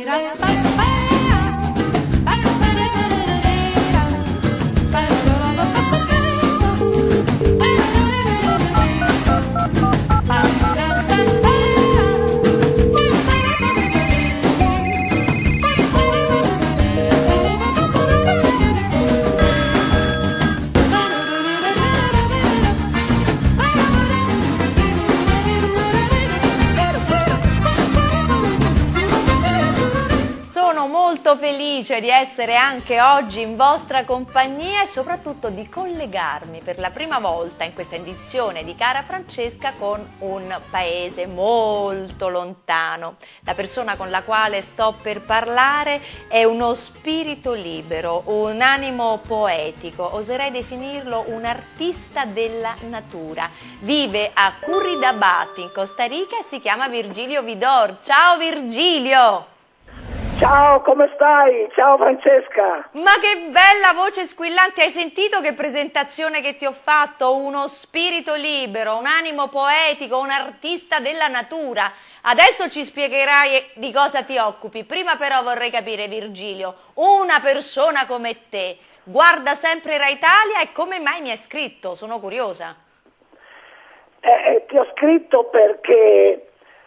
Sono molto felice di essere anche oggi in vostra compagnia e soprattutto di collegarmi per la prima volta in questa edizione di Cara Francesca con un paese molto lontano. La persona con la quale sto per parlare è uno spirito libero, un animo poetico, oserei definirlo un artista della natura. Vive a Curridabat in Costa Rica e si chiama Virgilio Vidor. Ciao Virgilio! Ciao, come stai? Ciao Francesca! Ma che bella voce squillante, hai sentito che presentazione che ti ho fatto? Uno spirito libero, un animo poetico, un artista della natura. Adesso ci spiegherai di cosa ti occupi. Prima però vorrei capire, Virgilio, una persona come te guarda sempre Rai Italia e come mai mi hai scritto? Sono curiosa. Ti ho scritto perché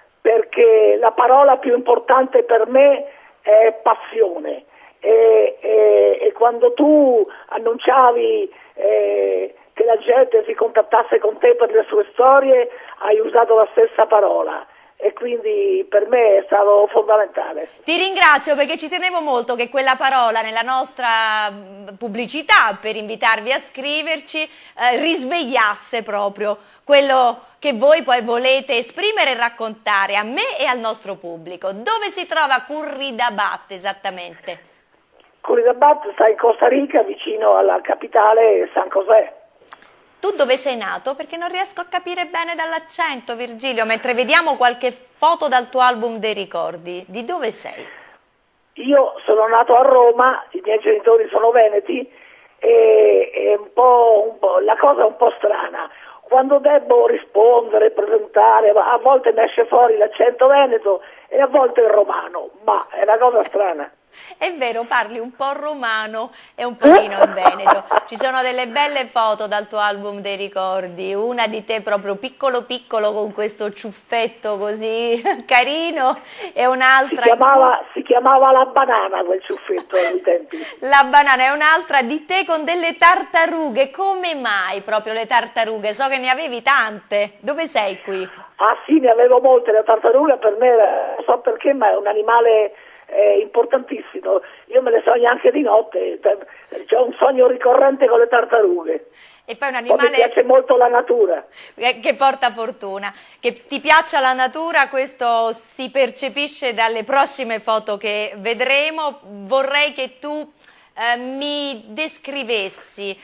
la parola più importante per me è passione e quando tu annunciavi che la gente si contattasse con te per le sue storie hai usato la stessa parola e quindi per me è stato fondamentale. Ti ringrazio perché ci tenevo molto che quella parola nella nostra pubblicità per invitarvi a scriverci risvegliasse proprio quello che voi poi volete esprimere e raccontare a me e al nostro pubblico. Dove si trova Curridabat esattamente? Curridabat sta in Costa Rica, vicino alla capitale San José. Tu dove sei nato? Perché non riesco a capire bene dall'accento, Virgilio, mentre vediamo qualche foto dal tuo album dei ricordi. Di dove sei? Io sono nato a Roma, i miei genitori sono veneti e la cosa è un po' strana. Quando devo rispondere, presentare, a volte mi esce fuori l'accento veneto e a volte il romano, ma è una cosa strana. È vero, parli un po' romano e un pochino in veneto. Ci sono delle belle foto dal tuo album dei ricordi, una di te proprio piccolo piccolo con questo ciuffetto così carino e un'altra... Si chiamava La Banana quel ciuffetto ai tempi. La Banana è un'altra di te con delle tartarughe. Come mai proprio le tartarughe? So che ne avevi tante. Dove sei qui? Ah sì, ne avevo molte, la tartaruga per me, non so perché, ma è un animale... importantissimo, io me le sogno anche di notte, c'ho un sogno ricorrente con le tartarughe. E poi un animale... mi piace molto la natura. Che porta fortuna. Che ti piaccia la natura, questo si percepisce dalle prossime foto che vedremo. Vorrei che tu mi descrivessi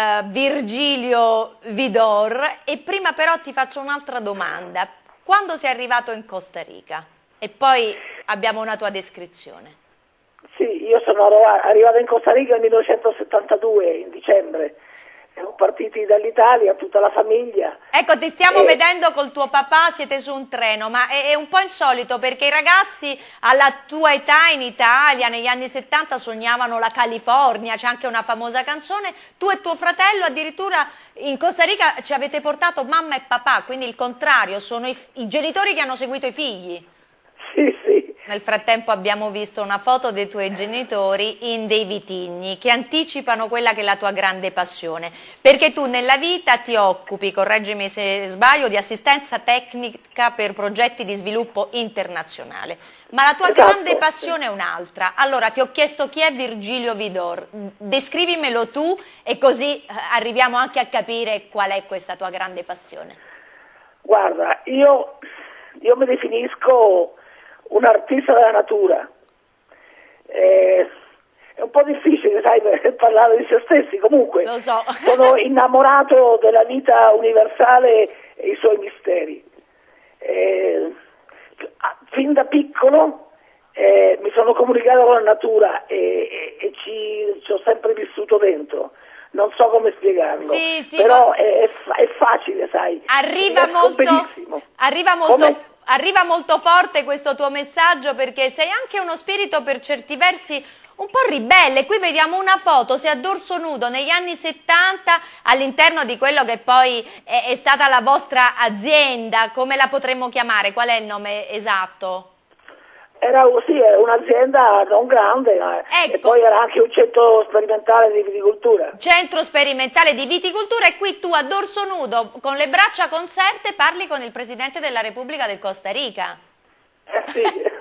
Virgilio Vidor e prima però ti faccio un'altra domanda. Quando sei arrivato in Costa Rica? E poi abbiamo una tua descrizione. Sì, io sono arrivato in Costa Rica nel 1972, in dicembre. Siamo partiti dall'Italia, tutta la famiglia. Ecco, ti stiamo vedendo col tuo papà, siete su un treno, ma è un po' insolito perché i ragazzi alla tua età in Italia, negli anni 70, sognavano la California, c'è anche una famosa canzone. Tu e tuo fratello addirittura in Costa Rica ci avete portato mamma e papà, quindi il contrario, sono i genitori che hanno seguito i figli. Sì, sì. Nel frattempo abbiamo visto una foto dei tuoi genitori in dei vitigni che anticipano quella che è la tua grande passione, perché tu nella vita ti occupi, correggimi se sbaglio, di assistenza tecnica per progetti di sviluppo internazionale, ma la tua grande passione è un'altra. Allora ti ho chiesto chi è Virgilio Vidor, descrivimelo tu e così arriviamo anche a capire qual è questa tua grande passione. Guarda, io mi definisco un artista della natura. È un po' difficile, sai, per parlare di se stessi, comunque lo so. Sono innamorato della vita universale e i suoi misteri. Fin da piccolo mi sono comunicato con la natura e ci ho sempre vissuto dentro. Non so come spiegarlo, sì, però è facile, sai. Arriva molto arriva molto forte questo tuo messaggio, perché sei anche uno spirito per certi versi un po' ribelle. Qui vediamo una foto, sei a dorso nudo negli anni 70 all'interno di quello che poi è stata la vostra azienda. Come la potremmo chiamare? Qual è il nome esatto? Era un'azienda non grande, ecco. E poi era anche un centro sperimentale di viticoltura. Centro sperimentale di viticoltura, e qui tu a dorso nudo, con le braccia conserte, parli con il Presidente della Repubblica del Costa Rica. Sì.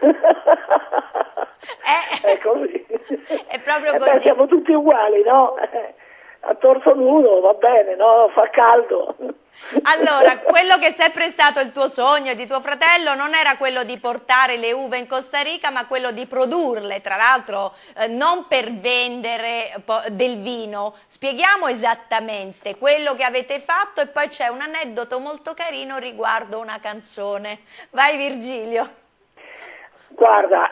È così. È proprio così. Siamo tutti uguali, no? A torso nudo va bene, no? Fa caldo. Allora, quello che è sempre stato il tuo sogno di tuo fratello non era quello di portare le uve in Costa Rica, ma quello di produrle, tra l'altro non per vendere del vino. Spieghiamo esattamente quello che avete fatto, e poi c'è un aneddoto molto carino riguardo una canzone. Vai Virgilio. Guarda,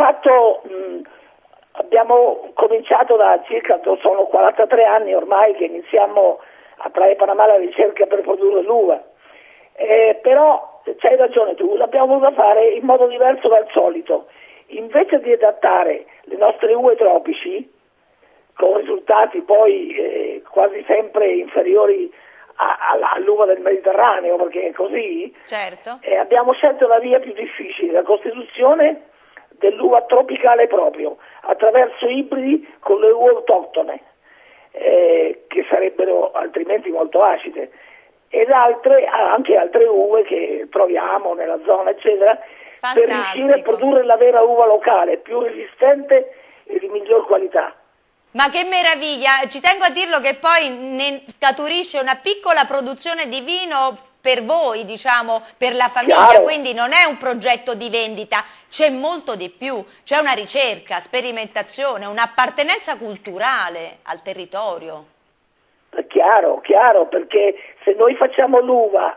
abbiamo cominciato da sono 43 anni ormai che iniziamo a Praia Panamá la ricerca per produrre l'uva, però c'hai ragione tu, l'abbiamo voluta fare in modo diverso dal solito. Invece di adattare le nostre uve tropici, con risultati poi quasi sempre inferiori all'uva del Mediterraneo, perché è così, certo. Abbiamo scelto la via più difficile, la costituzione dell'uva tropicale proprio, attraverso ibridi con le uve autoctone, che sarebbero altrimenti molto acide, ed anche altre uve che troviamo nella zona, eccetera. Fantastico. Per riuscire a produrre la vera uva locale, più resistente e di miglior qualità. Ma che meraviglia, ci tengo a dirlo che poi ne scaturisce una piccola produzione di vino per voi, diciamo, per la famiglia. Chiaro. Quindi non è un progetto di vendita, c'è molto di più, c'è una ricerca, sperimentazione, un'appartenenza culturale al territorio. Chiaro, perché se noi facciamo l'uva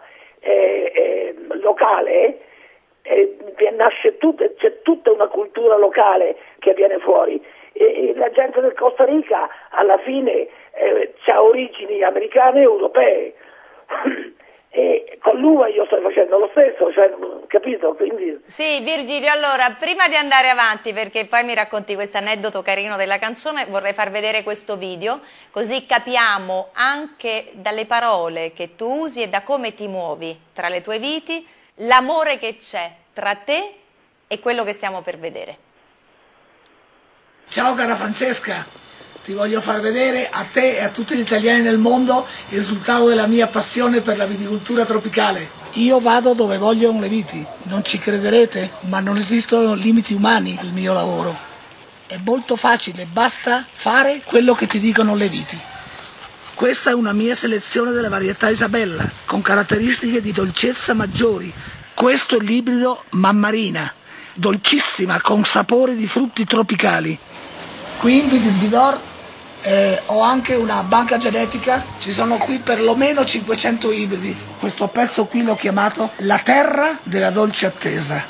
locale, c'è tutta una cultura locale che viene fuori. E la gente del Costa Rica alla fine ha origini americane e europee. E con l'uva io sto facendo lo stesso, capito? Quindi... Sì, Virgilio, allora, prima di andare avanti, perché poi mi racconti questo aneddoto carino della canzone, vorrei far vedere questo video, così capiamo anche dalle parole che tu usi e da come ti muovi tra le tue viti, l'amore che c'è tra te e quello che stiamo per vedere. Ciao cara Francesca, ti voglio far vedere a te e a tutti gli italiani nel mondo il risultato della mia passione per la viticoltura tropicale. Io vado dove vogliono le viti, non ci crederete, ma non esistono limiti umani al mio lavoro. È molto facile, basta fare quello che ti dicono le viti. Questa è una mia selezione della varietà Isabella, con caratteristiche di dolcezza maggiori. Questo è l'ibrido Mammarina, dolcissima, con sapori di frutti tropicali. Qui in Vitis Vidor ho anche una banca genetica, ci sono qui perlomeno 500 ibridi. Questo pezzo qui l'ho chiamato La terra della dolce attesa.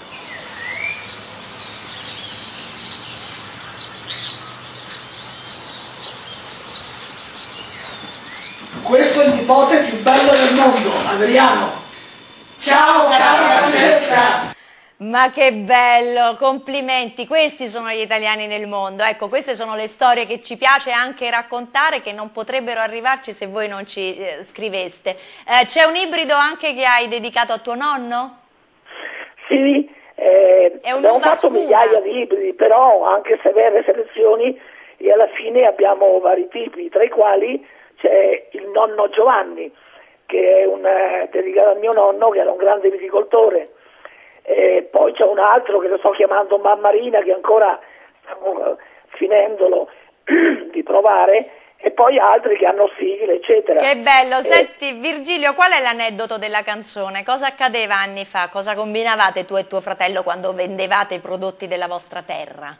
Questo è il nipote più bello del mondo, Adriano. Ciao cara Francesca! Ma che bello, complimenti, questi sono gli italiani nel mondo. Ecco, queste sono le storie che ci piace anche raccontare, che non potrebbero arrivarci se voi non ci scriveste. C'è un ibrido anche che hai dedicato a tuo nonno? Sì, abbiamo fatto migliaia di ibridi, però anche severe selezioni, e alla fine abbiamo vari tipi, tra i quali c'è il nonno Giovanni, che è dedicato al mio nonno, che era un grande viticoltore. Poi c'è un altro che lo sto chiamando Mammarina, che ancora stiamo finendolo di provare, e poi altri che hanno sigle, eccetera. Che bello! Senti Virgilio, qual è l'aneddoto della canzone? Cosa accadeva anni fa? Cosa combinavate tu e tuo fratello quando vendevate i prodotti della vostra terra?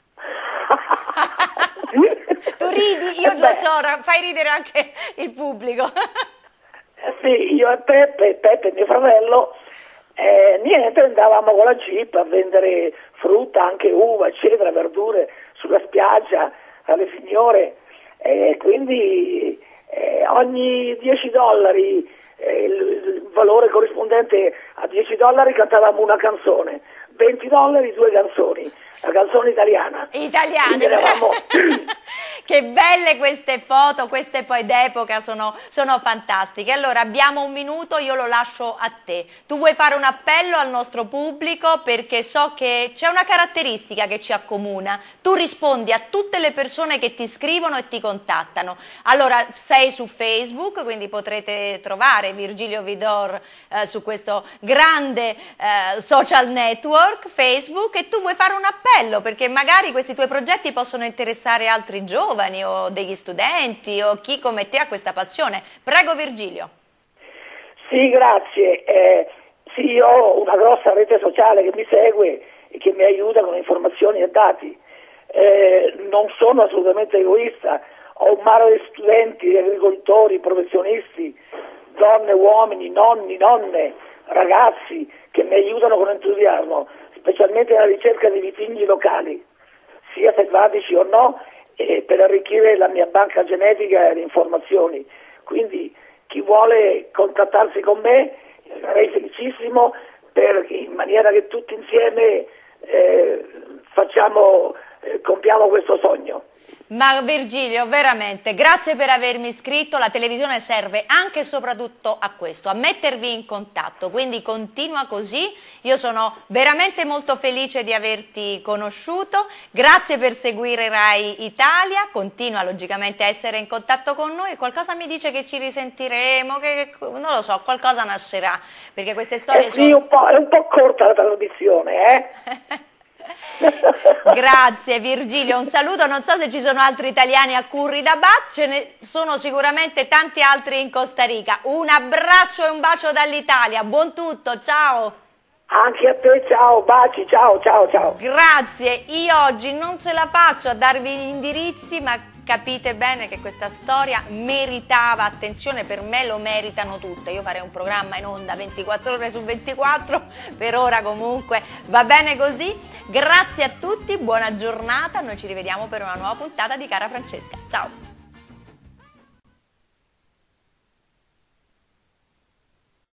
Tu ridi, io lo so, fai ridere anche il pubblico. Sì, io e Peppe mio fratello, niente, andavamo con la jeep a vendere frutta, anche uva, eccetera, verdure sulla spiaggia alle signore, e quindi ogni $10 il valore corrispondente a $10 cantavamo una canzone, $20 due canzoni, la canzone italiana. Italiane, eravamo... Che belle queste foto, queste poi d'epoca sono fantastiche. Allora abbiamo un minuto, io lo lascio a te. Tu vuoi fare un appello al nostro pubblico, perché so che c'è una caratteristica che ci accomuna. Tu rispondi a tutte le persone che ti scrivono e ti contattano. Allora sei su Facebook, quindi potrete trovare Virgilio Vidor su questo grande social network Facebook, e tu vuoi fare un appello perché magari questi tuoi progetti possono interessare altri giovani o degli studenti o chi come te ha questa passione. Prego Virgilio. Sì, grazie. Sì, io ho una grossa rete sociale che mi segue e che mi aiuta con informazioni e dati. Non sono assolutamente egoista, ho un mare di studenti, agricoltori, professionisti, donne, uomini, nonni, nonne, ragazzi che mi aiutano con entusiasmo, specialmente nella ricerca di vitigni locali, sia selvatici o no, per arricchire la mia banca genetica di informazioni. Quindi chi vuole contattarsi con me sarei felicissimo, in maniera che tutti insieme compiamo questo sogno. Ma Virgilio, veramente, grazie per avermi iscritto. La televisione serve anche e soprattutto a questo, a mettervi in contatto, quindi continua così. Io sono veramente molto felice di averti conosciuto, grazie per seguire Rai Italia, continua logicamente a essere in contatto con noi. Qualcosa mi dice che ci risentiremo, che non lo so, qualcosa nascerà, perché queste storie sì, è un po' corta la trasmissione, Grazie Virgilio, un saluto. Non so se ci sono altri italiani a Curridabat, ce ne sono sicuramente tanti altri in Costa Rica. Un abbraccio e un bacio dall'Italia, buon tutto, ciao. Anche a te, ciao, baci, ciao, ciao, ciao. Grazie, io oggi non ce la faccio a darvi gli indirizzi, ma capite bene che questa storia meritava attenzione, per me lo meritano tutte. Io farei un programma in onda 24 ore su 24, per ora comunque va bene così. Grazie a tutti, buona giornata, noi ci rivediamo per una nuova puntata di Cara Francesca. Ciao!